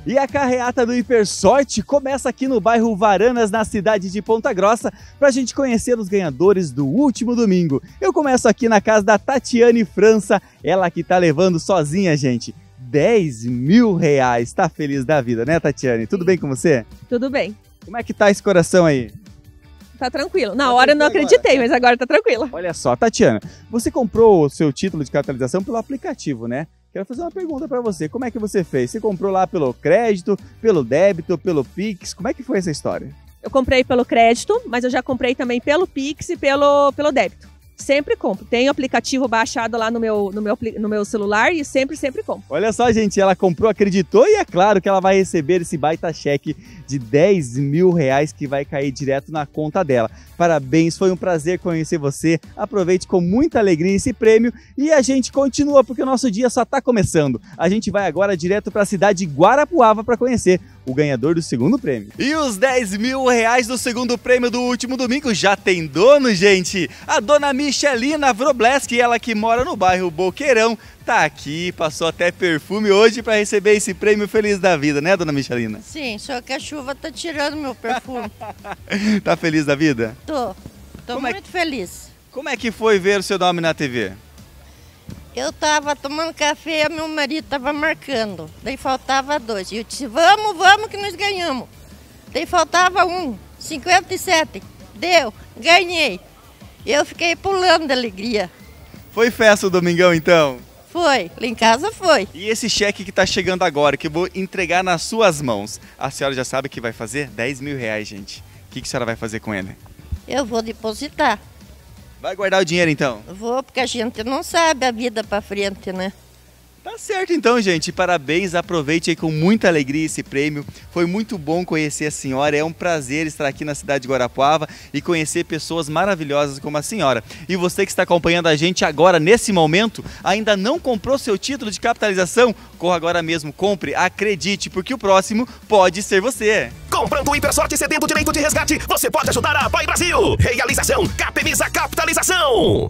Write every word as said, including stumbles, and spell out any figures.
E a carreata do Hipersorte começa aqui no bairro Varanas, na cidade de Ponta Grossa, para a gente conhecer os ganhadores do último domingo. Eu começo aqui na casa da Tatiane França, ela que tá levando sozinha, gente, dez mil reais. Tá feliz da vida, né, Tatiane? Tudo bem com você? Tudo bem. Como é que tá esse coração aí? Tá tranquilo. Na tá hora eu não acreditei, agora. mas agora tá tranquila. Olha só, Tatiana, você comprou o seu título de capitalização pelo aplicativo, né? Quero fazer uma pergunta para você. Como é que você fez? Você comprou lá pelo crédito, pelo débito, pelo Pix? Como é que foi essa história? Eu comprei pelo crédito, mas eu já comprei também pelo Pix e pelo, pelo débito. Sempre compro. Tenho o aplicativo baixado lá no meu, no, meu, no meu celular e sempre, sempre compro. Olha só, gente, ela comprou, acreditou e é claro que ela vai receber esse baita cheque de dez mil reais que vai cair direto na conta dela. Parabéns, foi um prazer conhecer você. Aproveite com muita alegria esse prêmio e a gente continua porque o nosso dia só está começando. A gente vai agora direto para a cidade de Guarapuava para conhecer o ganhador do segundo prêmio. E os dez mil reais do segundo prêmio do último domingo já tem dono, gente. A dona Michelina Vrobleski, ela que mora no bairro Boqueirão, tá aqui, passou até perfume hoje para receber esse prêmio feliz da vida, né, dona Michelina? Sim, só que a chuva tá tirando meu perfume. Tá feliz da vida? Tô, tô Como é muito que... feliz. Como é que foi ver o seu nome na T V? Eu tava tomando café e meu marido tava marcando, daí faltava dois. E eu disse, vamos, vamos que nós ganhamos. Daí faltava um, cinquenta e sete, deu, ganhei. Eu fiquei pulando de alegria. Foi festa o domingão então? Foi, lá em casa foi. E esse cheque que tá chegando agora, que eu vou entregar nas suas mãos, a senhora já sabe que vai fazer dez mil reais, gente. O que, que a senhora vai fazer com ele? Eu vou depositar. Vai guardar o dinheiro então? Vou, porque a gente não sabe a vida pra frente, né? Tá certo então, gente. Parabéns, aproveite aí com muita alegria esse prêmio. Foi muito bom conhecer a senhora, é um prazer estar aqui na cidade de Guarapuava e conhecer pessoas maravilhosas como a senhora. E você que está acompanhando a gente agora, nesse momento, ainda não comprou seu título de capitalização? Corra agora mesmo, compre, acredite, porque o próximo pode ser você. Comprando o Hipersorte e cedendo o direito de resgate, você pode ajudar a Pai Brasil. Realização Capemisa Capitalização.